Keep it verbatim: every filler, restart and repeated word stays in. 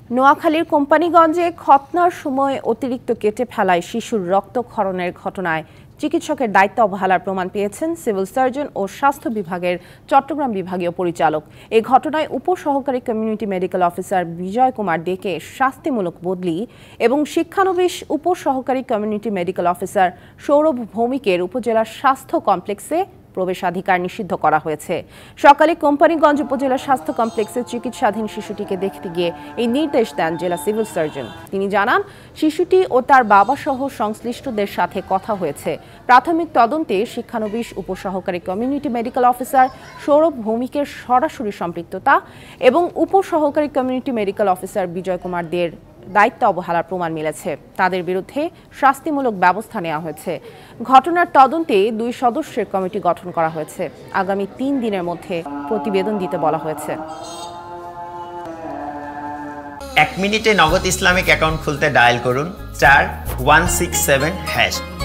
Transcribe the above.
নোয়াখালীর কোম্পানিগঞ্জে খতনার সময় অতিরিক্ত কেটে ফেলায় শিশুর রক্তক্ষরণের ঘটনায় চিকিৎসকের দায়িত্ব অবহেলার প্রমাণ পেয়েছেন সিভিল সার্জন ও স্বাস্থ্য বিভাগের চট্টগ্রাম বিভাগীয় পরিচালক। এই ঘটনায় উপসহকারী community medical officer Bijoy Kumar দেকে শাস্তিমূলক বদলি এবং শিক্ষানবিশ উপসহকারী কমিউনিটি মেডিকেল অফিসার সৌরভ ভৌমিকের উপজেলার স্বাস্থ্য কমপ্লেক্সে প্রবেশাধিকার নিষিদ্ধ করা হয়েছে। সকালে কোম্পানিগঞ্জ উপজেলা স্বাস্থ্য কমপ্লেক্সে চিকিৎসাধীন শিশুটিকে দেখতে গিয়ে এই নির্দেশ দেন জেলা সিভিল সার্জন। তিনি জানান, শিশুটি ও তার বাবা সহ সংশ্লিষ্টদের সাথে কথা হয়েছে। প্রাথমিক তদন্তে শিক্ষানবিশ উপসহকারী কমিউনিটি মেডিকেল অফিসার সৌরভ ভৌমিকের সরাসরি সম্পৃক্ততা এবং উপসহকারী community medical officer Bijoy Kumar দের দায়িত্ব অবহেলার প্রমাণ মিলেছে। তাদের বিরুদ্ধে শাস্তিমূলক ব্যবস্থা নেওয়া হয়েছে। ঘটনার তদন্তে দুই সদস্যের কমিটি গঠন করা হয়েছে। আগামী তিন দিনের মধ্যে প্রতিবেদন দিতে বলা হয়েছে। এক মিনিটে নগদ ইসলামিক অ্যাকাউন্ট খুলতে ডায়াল করুন চার ওয়ান সিক্স সেভেন হ্যাশ।